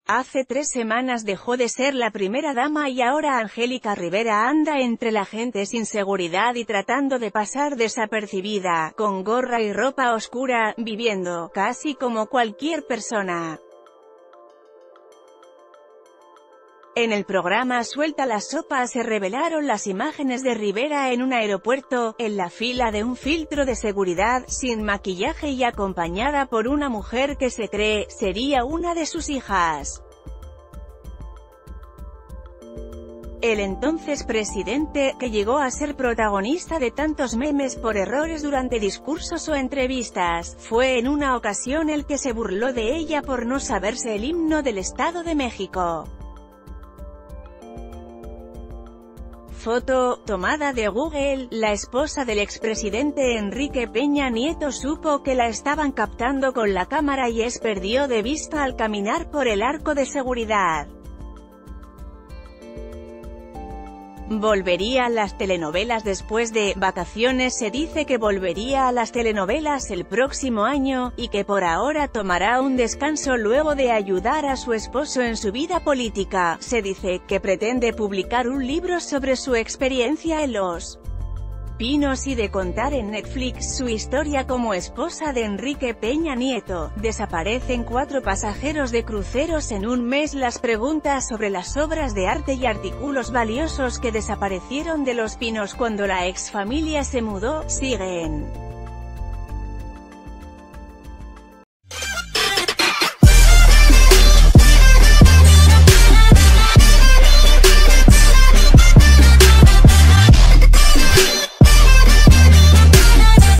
Hace 3 semanas dejó de ser la primera dama y ahora Angélica Rivera anda entre la gente sin seguridad y tratando de pasar desapercibida, con gorra y ropa oscura, viviendo, casi como cualquier persona. En el programa Suelta la Sopa se revelaron las imágenes de Rivera en un aeropuerto, en la fila de un filtro de seguridad, sin maquillaje y acompañada por una mujer que se cree sería una de sus hijas. El entonces presidente, que llegó a ser protagonista de tantos memes por errores durante discursos o entrevistas, fue en una ocasión el que se burló de ella por no saberse el himno del Estado de México. Foto, tomada de Google. La esposa del expresidente Enrique Peña Nieto supo que la estaban captando con la cámara y perdió de vista al caminar por el arco de seguridad. Volvería a las telenovelas después de vacaciones. Se dice que volvería a las telenovelas el próximo año, y que por ahora tomará un descanso luego de ayudar a su esposo en su vida política. Se dice que pretende publicar un libro sobre su experiencia en Los Pinos y de contar en Netflix su historia como esposa de Enrique Peña Nieto. Desaparecen 4 pasajeros de cruceros en un mes. Las preguntas sobre las obras de arte y artículos valiosos que desaparecieron de Los Pinos cuando la exfamilia se mudó, siguen.